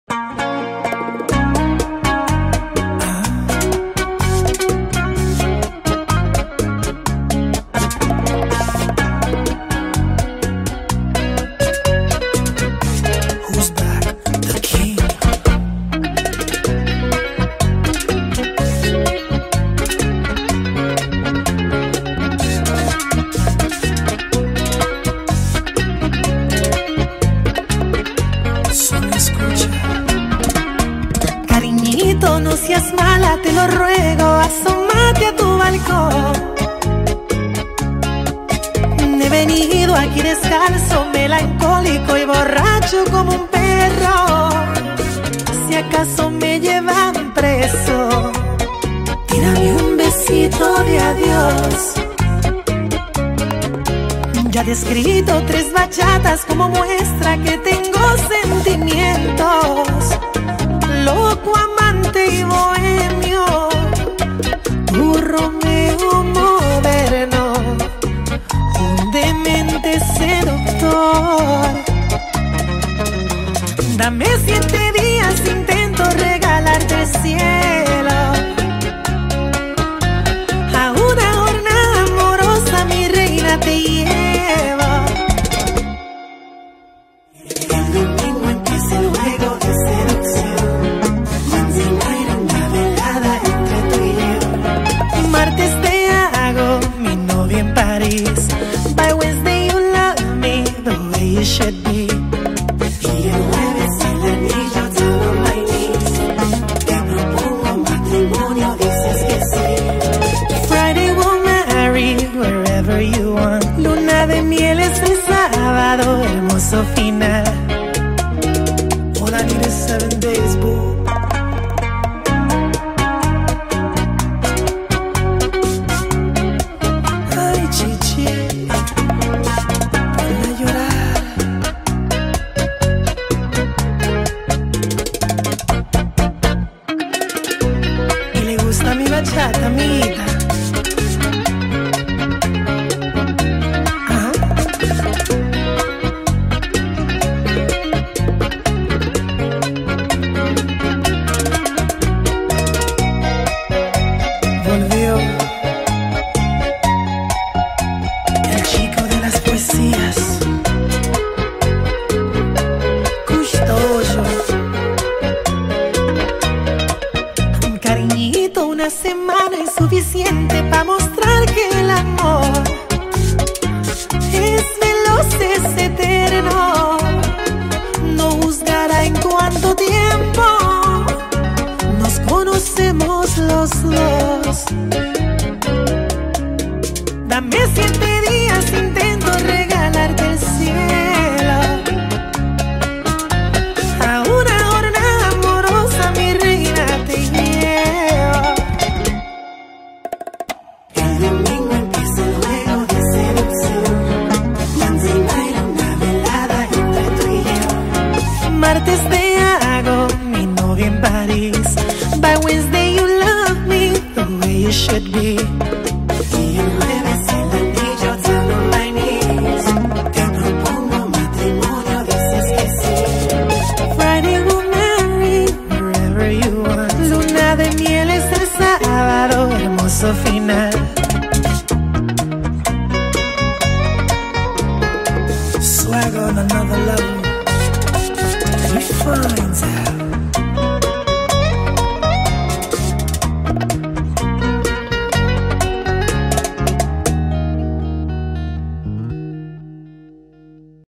Cariñito, no seas mala, te lo ruego, asómate a tu balcón. He venido aquí descalzo, melancólico y borracho como un perro. Si acaso me llevan preso, tírame un besito de adiós. Ya te he escrito 3 bachatas como muestra que tengo sentimientos. Loco, amante y bohemio, tu Romeo moderno, un demente seductor. Dame 7 días, intento regalarte el cielo. A una jornada amorosa mi reina te lleva. El domingo empieza el juego de seducción. Martes te hago mi novia en París. By Wednesday you love me the way you should be. Y el jueves el anillo down on my knees. Te propongo matrimonio, dices que sí. Friday we'll marry wherever you want. Luna de miel es el sábado, hermoso final. All I need is 7 days, boo. Mi bachata, amiguita. Ajá. Volvió el chico de las poesías, Custodio. Cariñito, una semana es suficiente para mostrar que el amor es veloz, es eterno. No juzgará en cuánto tiempo nos conocemos los dos. Dame 7 días, intento regalarte el cielo. A una jornada amorosa mi reina te lleva. El domingo empieza el juego de seducción. Wednesday night, una velada entre tú y yo. Martes te hago mi novia en París. By Wednesday you love me the way you should be.